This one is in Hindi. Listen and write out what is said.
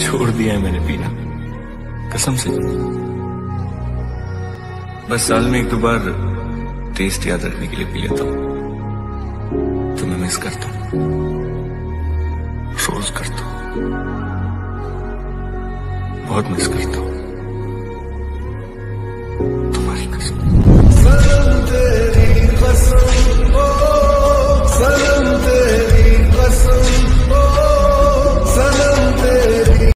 छोड़ दिया है मैंने पीना, कसम से। बस साल में एक दो बार टेस्ट याद रखने के लिए पी लेता हूं। तुम्हें मिस करता हूं, रोज करता हूं, बहुत मिस करता हूं।